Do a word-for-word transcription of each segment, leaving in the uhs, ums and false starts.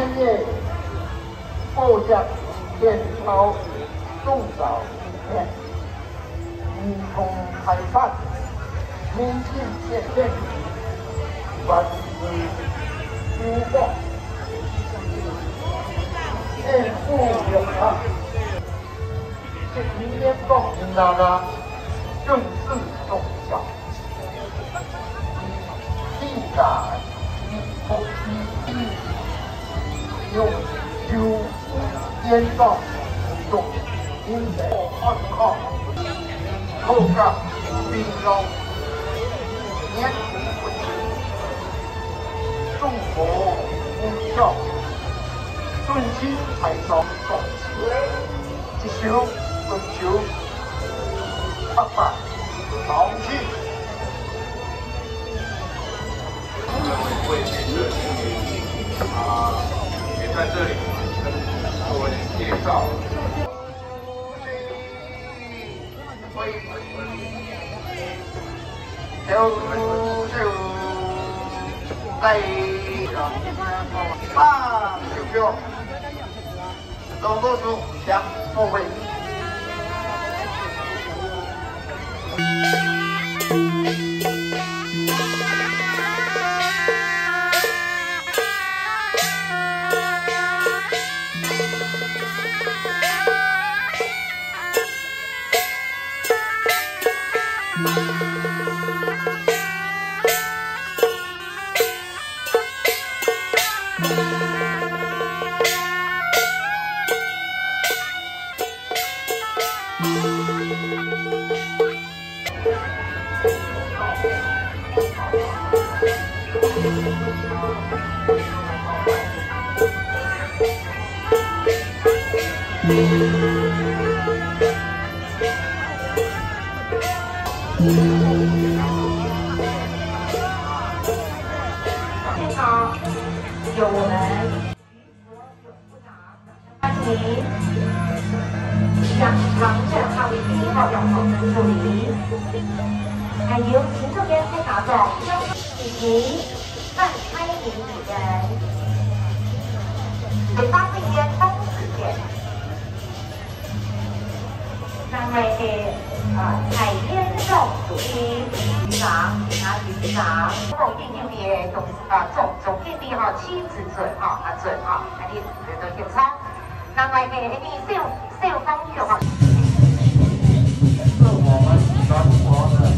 年夜播讲天朝宋朝影片，民风开放，民进现现，万事如画，天赋永恒。这一年放那个正式重效，必然不一定有有严重重因为安康后感并让年不止中国无效顺其才上重一首追求八百长期会啊，也在这里跟各位介绍。 就就在上九票，总多数两后卫。 现场有我们欢迎杨长镇号第一号杨同志助理，还有行政员开打总以及范开明主任，北方会员东子健，三位的啊海烟总主席局长啊局长，总经理的总啊总总经理哈妻子准哈啊准哈，啊你觉得现场，另外的呢小小方局哈。 是我们全国的。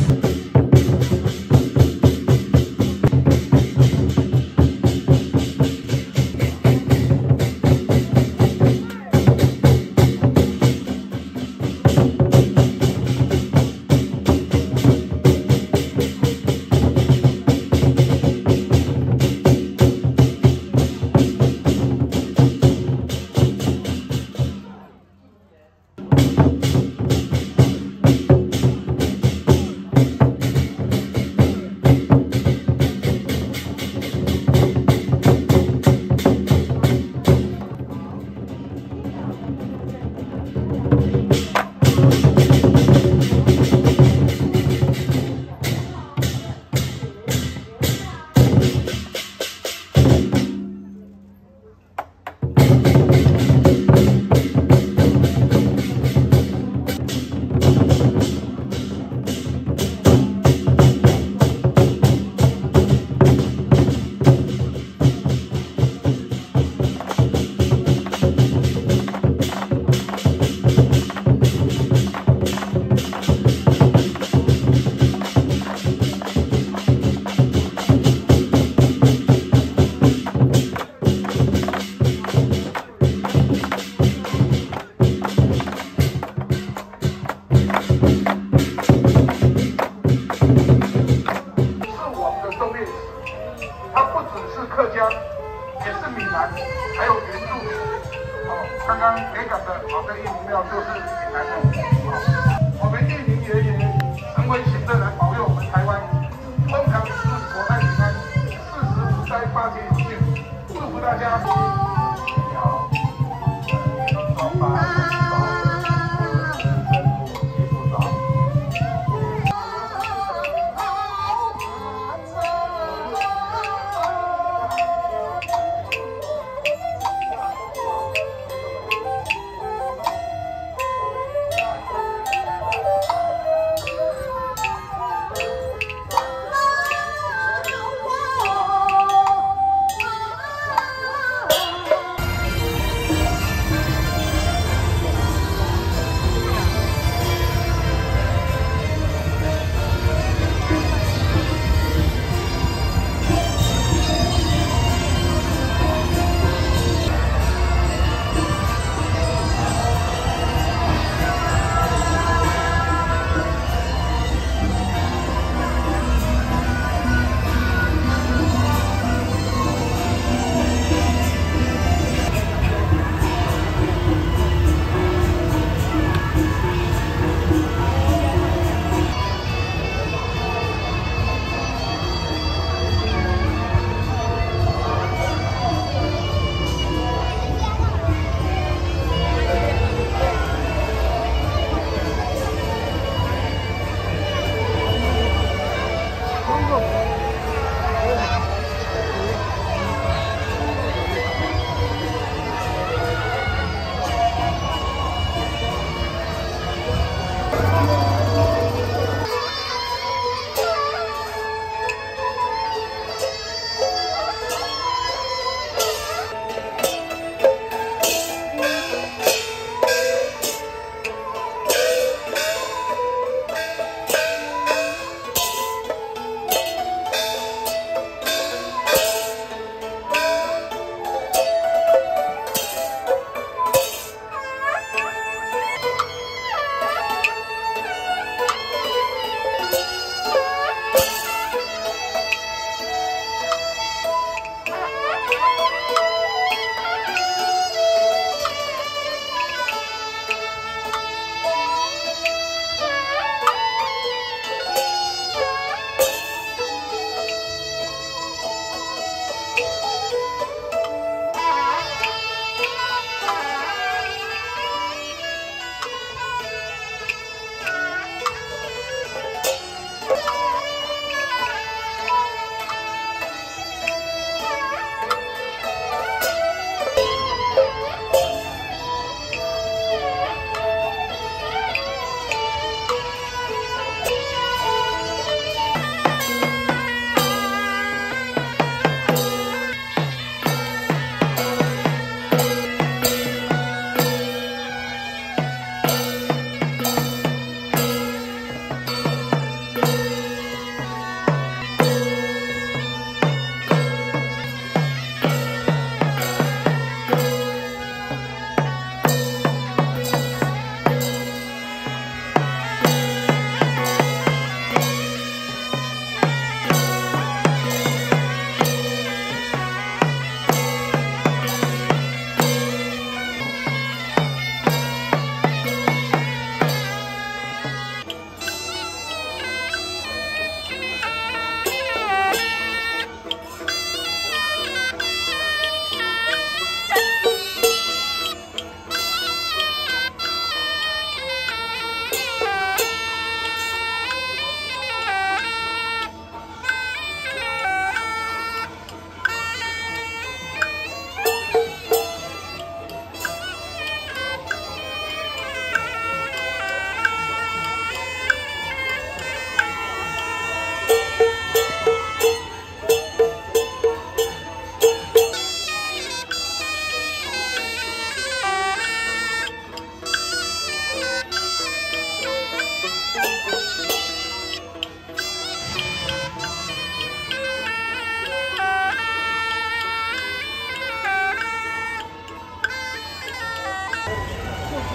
刚刚北港的好的义民庙就是闽南的，我们义民爷爷成为行政来保佑我们台湾风调雨顺、国泰民安、四时无灾、八节有幸，祝福大家。好，老板。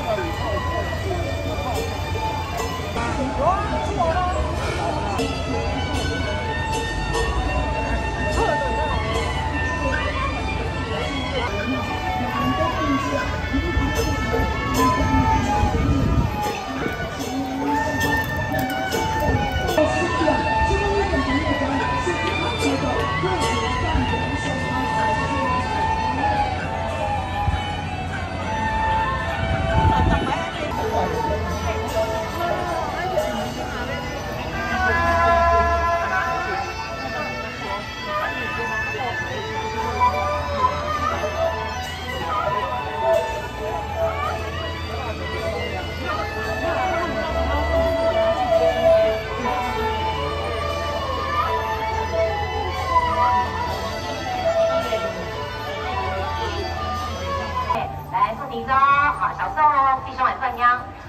来，做底妆，好，小宋。